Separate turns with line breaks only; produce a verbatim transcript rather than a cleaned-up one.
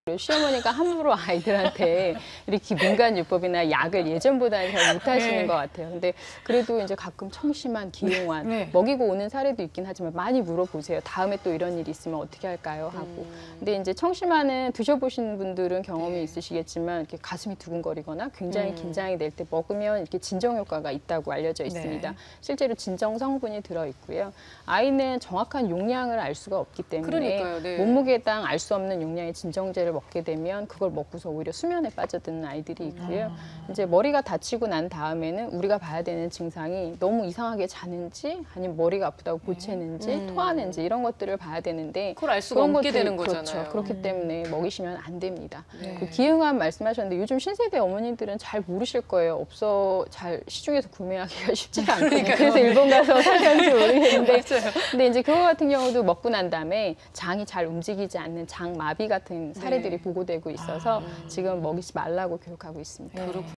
시어머니가 함부로 아이들한테 이렇게 민간요법이나 약을 예전보다는 잘 못하시는
네.
것 같아요. 근데 그래도 이제 가끔 청심환, 기용환
네.
먹이고 오는 사례도 있긴 하지만 많이 물어보세요. 다음에 또 이런 일이 있으면 어떻게 할까요? 하고.
음.
근데 이제 청심환은 드셔보신 분들은 경험이
네.
있으시겠지만 이렇게 가슴이 두근거리거나 굉장히
음.
긴장이 될 때 먹으면 이렇게 진정 효과가 있다고 알려져 있습니다.
네.
실제로 진정 성분이 들어 있고요. 아이는 정확한 용량을 알 수가 없기 때문에
그러니까요, 네.
몸무게당 알 수 없는 용량의 진정제를 먹게 되면 그걸 먹고서 오히려 수면에 빠져드는 아이들이 있고요.
아.
이제 머리가 다치고 난 다음에는 우리가 봐야 되는 증상이 너무 이상하게 자는지 아니면 머리가 아프다고 보채는지
음.
토하는지 이런 것들을 봐야 되는데
그걸 알 수가
그런
없게
것들이-
되는
그렇죠.
거잖아요.
그렇기 때문에 먹이시면 안 됩니다.
네.
그 기흥암 말씀하셨는데 요즘 신세대 어머님들은 잘 모르실 거예요. 없어 잘 시중에서 구매하기가 쉽지가 않거든요. 그래서 일본 가서 사셨는지 모르겠는데
맞아요.
근데 이제 그거 같은 경우도 먹고 난 다음에 장이 잘 움직이지 않는 장마비 같은 사례들이
네.
보고되고 있어서
아.
지금 먹이지 말라고 교육하고 있습니다.
그렇군요.